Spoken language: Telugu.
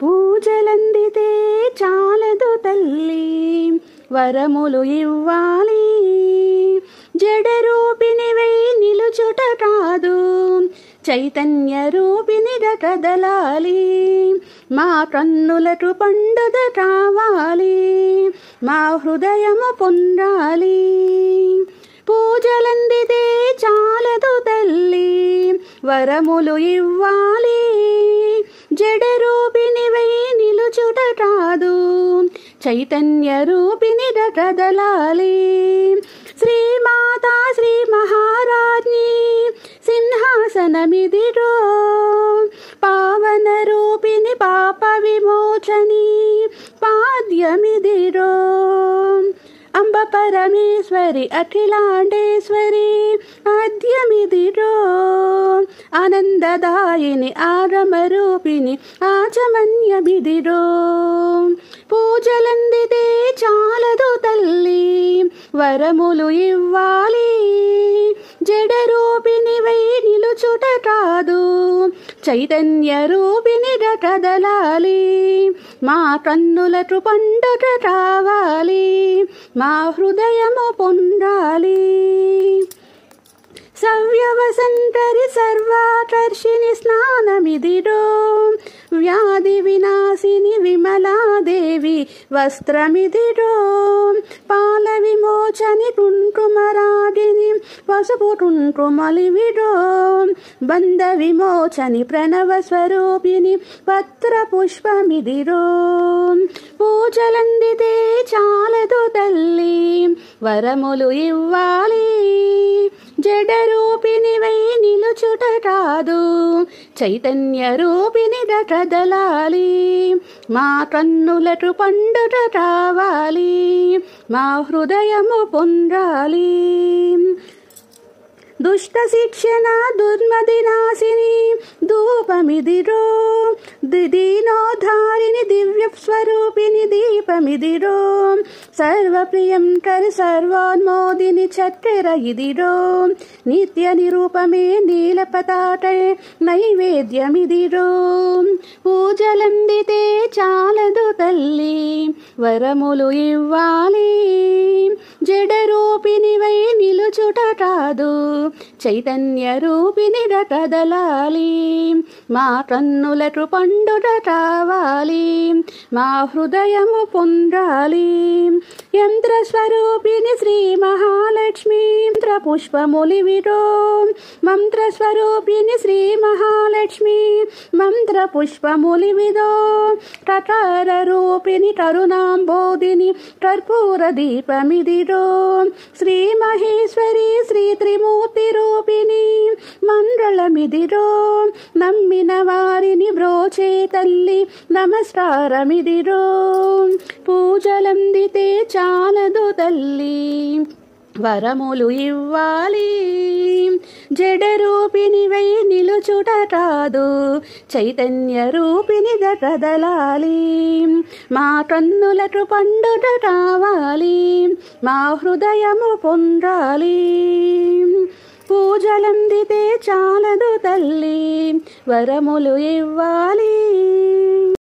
పూజలందితే చాలదు తల్లి వరములు ఇవ్వాలి. జడ రూపినివై నిలుచుట కాదు చైతన్య రూపినిగ కదలాలి. మా కన్నులకు పండుగ కావాలి, మా హృదయము పొందాలి. పూజలందితే చాలదు తల్లి వరములు ఇవ్వాలి. జడ రూపినివై నిలుచుట కాదు చైతన్య రూపినిగ కదలాలి. శ్రీమాతా శ్రీ మహారాజ్ఞి సింహాసనమిదిరో, పావన రూపిణి పాప విమోచని పాద్యమిదిరో. అంబ పరమేశ్వరి అఖిలాండేశ్వరి ఆద్యమిదిరో. ఆనందదాయిని ఆరమ రూపిణి ఆచమన్యమిదిరో. పూజలందితే చాలదు తల్లి వరములు ఇవ్వాలి. జడ రూపినివై నిలుచుట కాదు చైతన్య రూపినిగ కదలాలి. మా కన్నులకు పండుగ కావాలి, మా హృదయము పొందాలి. సవ్యవసంతరి సర్వాకర్షిణి స్నానమిదిరో, వ్యాధి వినాశిని విమలాదేవి వస్త్రమిదిరో. పాల విమోచని కుంకుమరాగిని పసుపు కుంకుమలివిడో. బంధ విమోచని ప్రణవ స్వరూపిణి పత్ర పుష్పమిదిరో. పూజలందితే చాలదు తల్లి వరములు ఇవ్వాలి. జడ రూపినివై నిలుచుట కాదు చైతన్య రూపినిగ కదలాలి. మా కన్నులకు పండుగ కావాలి, మా హృదయము పొందాలి. దుష్ట శిక్షణ దుర్మది నాశిని ధూపమిదిరో. దీనోద్ధారిణి దివ్య స్వరూపిణి దీపమిదిరో. సర్వప్రియంకరి సర్వోన్మోదిని చక్కెర ఇదిరో. నిత్య నిరూపమే నీలపతాటే నైవేద్యమిదిరో. పూజలందితే చాలదు తల్లి వరములు ఇవ్వాలి. జడ రూపినివై నిలుచుట కాదు చైతన్య రూపినిగ కదలాలి. మా కన్నులకు పండుగ కావాలి, మా హృదయము పొందాలి. యంత్ర స్వరూపిణి శ్రీ మహాలక్ష్మి మంత్ర పుష్పములివిడో. మంత్ర స్వరూపిణి శ్రీ మహాలక్ష్మి మంత్ర పుష్పములివిదో. కకార రూపిణి కరుణాంబోధిని కర్పూర దీపమిదిరో. శ్రీ మహేశ్వరి శ్రీ త్రిమూర్తి రూపిణి మంగళమిదిరో. నమ్మిన వారిని బ్రోచే తల్లి నమస్కారమిదిరో. పూజలందితే చాలదు తల్లి వరములు ఇవ్వాలి. జడ రూపినివై నిలుచుట కాదు చైతన్య రూపినిగ కదలాలి. మా కన్నులకు పండుగ కావాలి, మా హృదయము పొందాలి. పూజలందితే చాలదు తల్లి వరములు ఇవ్వాలి.